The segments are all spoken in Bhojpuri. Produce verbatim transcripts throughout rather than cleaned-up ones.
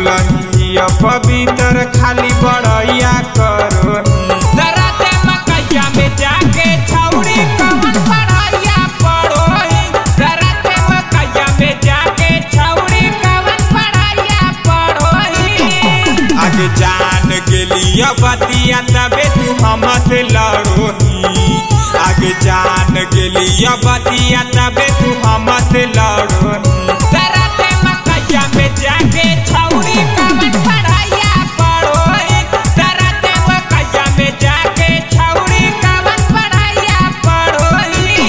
लगही पवित्र खाली बड़ैया करो दराते मकैया में जाके छौरी कवन पढ़ैया पढ़ोही दराते मकैया में जाके छौरी कवन पढ़ैया पढ़ोही। आगे जान गेली बतिया तबे तू हमसे लड़ोही आगे जान गेली बतिया तबे तू हमसे लड़ोही दराते मकैया में जाके छौरी कवन पढ़ैया पढ़ोही दराते मकैया में जाके छौरी कवन पढ़ैया पढ़ोही।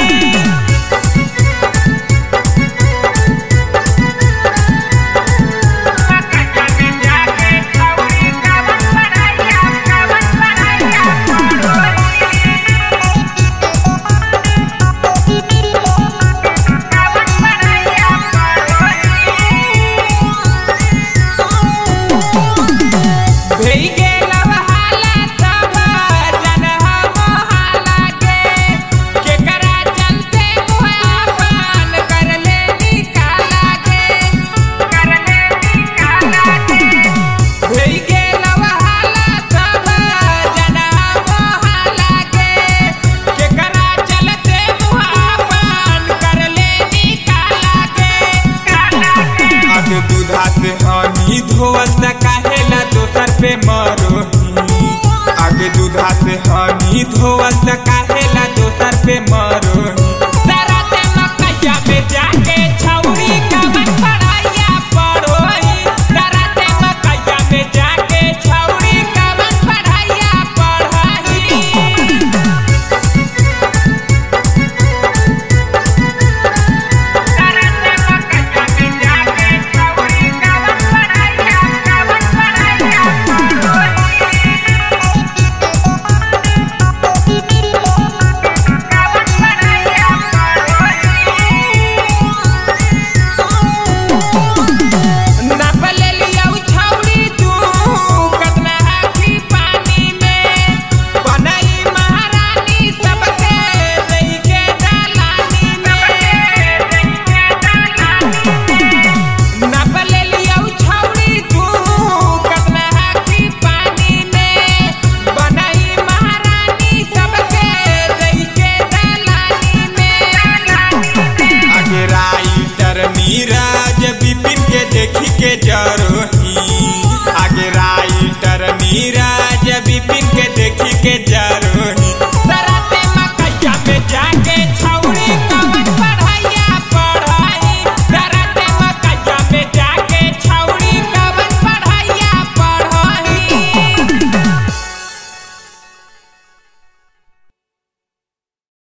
मकैया में जाके छौरी कवन पढ़ैया कवन पढ़ैया पढ़ोही कवन पढ़ैया भेई गेलव हाला तब जनहा मोहाला के केकरा चलते मुहावन कर ले निकाला के कर ले निकाला के भेई गेलव हाला तब जनहा मोहाला के केकरा चलते मुहावन कर ले निकाला के काला के। आगे दूधा से हनी धोवल त काहेला दोसर पे मरोही आगे दूधा से हनी धोवल त काहेला दोसर पे मरोही दराते मकैया में जाके छौरी कवन पढ़ैया पढ़ोही दराते मकैया में जाके छौरी कवन पढ़ैया पढ़ोही। दराते मकैया में जाके छौरी कवन पढ़ैया कवन पढ़ैया पढ़ोही कवन पढ़ैया पढ़ोही। नाप लेलियौ छौरी तू कतना हाथी पानी में बनई महारानी सबके रही के दलानी में नाप लेलियौ छौरी तू कतना हाथी पानी में बनई महारानी सबके रही के दलानी में। आगे राइटर नीरज विपिन के देखी के जरोही आगे राइटर नीरज विपिन के देखी के जर